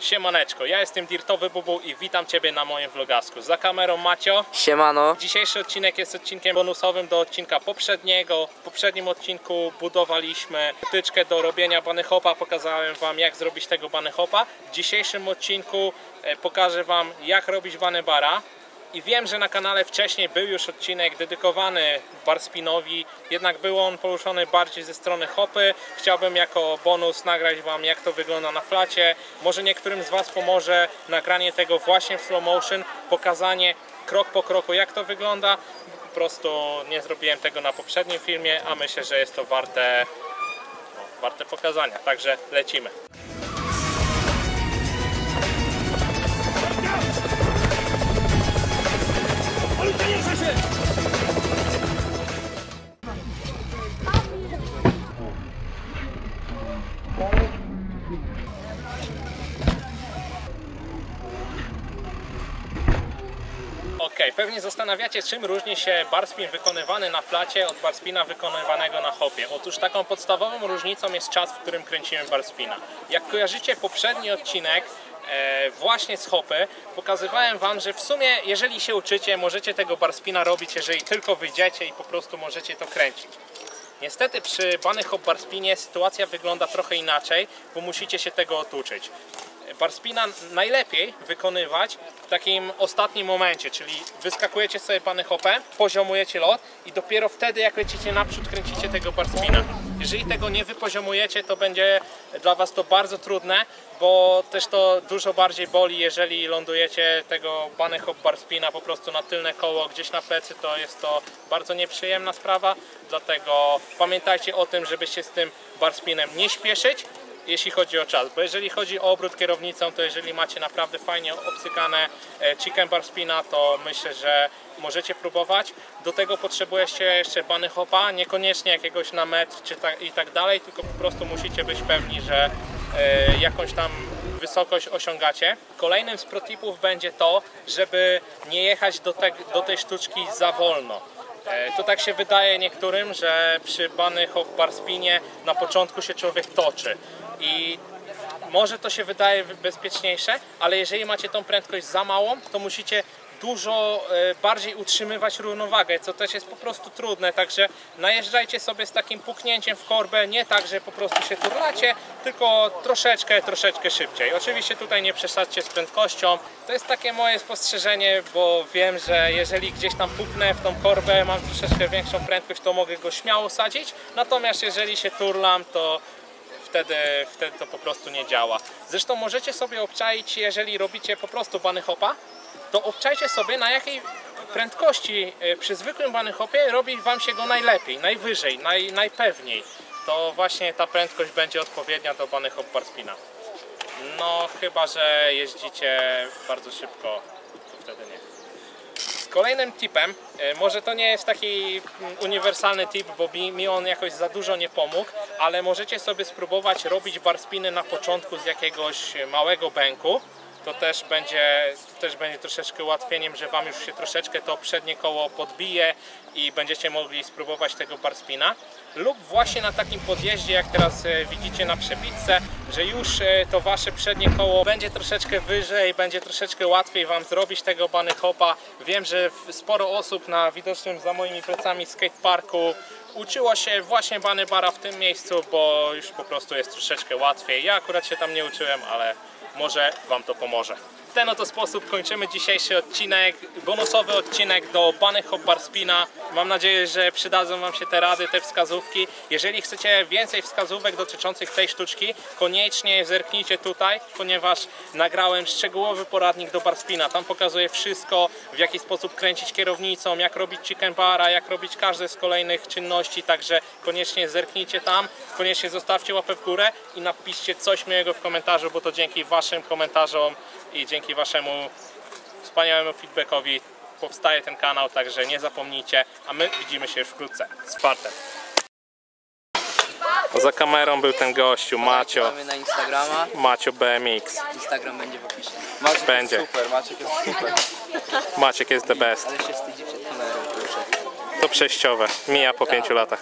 Siemaneczko, ja jestem Dirtowy Bubu i witam Ciebie na moim vlogasku. Za kamerą Macio. Siemano. Dzisiejszy odcinek jest odcinkiem bonusowym do odcinka poprzedniego. W poprzednim odcinku budowaliśmy wtyczkę do robienia bunny hopa. Pokazałem Wam, jak zrobić tego bunny hopa. W dzisiejszym odcinku pokażę Wam, jak robić bunny bara. I wiem, że na kanale wcześniej był już odcinek dedykowany barspinowi, jednak był on poruszony bardziej ze strony hopy. Chciałbym jako bonus nagrać Wam, jak to wygląda na flacie. Może niektórym z Was pomoże nagranie tego właśnie w slow motion, pokazanie krok po kroku, jak to wygląda. Po prostu nie zrobiłem tego na poprzednim filmie, a myślę, że jest to warte pokazania. Także lecimy. Pewnie zastanawiacie, czym różni się barspin wykonywany na flacie od barspina wykonywanego na hopie. Otóż taką podstawową różnicą jest czas, w którym kręcimy barspina. Jak kojarzycie poprzedni odcinek właśnie z hopy, pokazywałem Wam, że w sumie jeżeli się uczycie, możecie tego barspina robić, jeżeli tylko wyjdziecie i po prostu możecie to kręcić. Niestety przy bunny hop barspinie sytuacja wygląda trochę inaczej, bo musicie się tego oduczyć. Barspina najlepiej wykonywać w takim ostatnim momencie, czyli wyskakujecie sobie bunny hopem, poziomujecie lot i dopiero wtedy, jak lecicie naprzód, kręcicie tego barspina. Jeżeli tego nie wypoziomujecie, to będzie dla Was to bardzo trudne, bo też to dużo bardziej boli, jeżeli lądujecie tego bunny hop barspina po prostu na tylne koło, gdzieś na plecy, to jest to bardzo nieprzyjemna sprawa, dlatego pamiętajcie o tym, żeby się z tym barspinem nie śpieszyć, jeśli chodzi o czas, bo jeżeli chodzi o obrót kierownicą, to jeżeli macie naprawdę fajnie obcykane chicken bar spina, to myślę, że możecie próbować. Do tego potrzebujecie jeszcze bunny hopa, niekoniecznie jakiegoś na metr czy i tak dalej, tylko po prostu musicie być pewni, że jakąś tam wysokość osiągacie. Kolejnym z protipów będzie to, żeby nie jechać do tej sztuczki za wolno. To tak się wydaje niektórym, że przy bunny hop bar spinie na początku się człowiek toczy i może to się wydaje bezpieczniejsze, ale jeżeli macie tą prędkość za małą, to musicie dużo bardziej utrzymywać równowagę, co też jest po prostu trudne, także najeżdżajcie sobie z takim puknięciem w korbę, nie tak, że po prostu się turlacie, tylko troszeczkę szybciej. Oczywiście tutaj nie przesadźcie z prędkością, to jest takie moje spostrzeżenie, bo wiem, że jeżeli gdzieś tam puknę w tą korbę, mam troszeczkę większą prędkość, to mogę go śmiało sadzić, natomiast jeżeli się turlam, to wtedy to po prostu nie działa. Zresztą możecie sobie obczaić, jeżeli robicie po prostu bunny hopa, to obczajcie sobie, na jakiej prędkości przy zwykłym bunny hopie robi Wam się go najlepiej, najwyżej, najpewniej. To właśnie ta prędkość będzie odpowiednia do bunny hop bar spina. No chyba, że jeździcie bardzo szybko, to wtedy nie. Kolejnym tipem, może to nie jest taki uniwersalny tip, bo mi on jakoś za dużo nie pomógł, ale możecie sobie spróbować robić bar spiny na początku z jakiegoś małego bęku. To też będzie troszeczkę ułatwieniem, że Wam już się troszeczkę to przednie koło podbije i będziecie mogli spróbować tego bar spina. Lub właśnie na takim podjeździe, jak teraz widzicie na przebitce, że już to Wasze przednie koło będzie troszeczkę wyżej, będzie troszeczkę łatwiej Wam zrobić tego bunny hopa. Wiem, że sporo osób na widocznym za moimi plecami skateparku uczyło się właśnie bunny bara w tym miejscu, bo już po prostu jest troszeczkę łatwiej. Ja akurat się tam nie uczyłem, ale może Wam to pomoże. W ten oto sposób kończymy dzisiejszy odcinek, bonusowy odcinek do bunny hop bar spina. Mam nadzieję, że przydadzą Wam się te rady, te wskazówki. Jeżeli chcecie więcej wskazówek dotyczących tej sztuczki, koniecznie zerknijcie tutaj, ponieważ nagrałem szczegółowy poradnik do bar spina. Tam pokazuję wszystko, w jaki sposób kręcić kierownicą, jak robić chicken bara, jak robić każde z kolejnych czynności, także koniecznie zerknijcie tam, koniecznie zostawcie łapę w górę i napiszcie coś miłego w komentarzu, bo to dzięki Waszym komentarzom i dzięki Waszemu wspaniałemu feedbackowi powstaje ten kanał, także nie zapomnijcie, a my widzimy się już wkrótce. Z fartem. Za kamerą był ten gościu, Macio. Mamy na Instagrama. Macio BMX. Instagram będzie w opisie. Maciek Będzie. jest super, Maciek jest super. Maciek jest the best. Ale się wstydzi przed kamerą, proszę. To przejściowe, mija po 5 latach.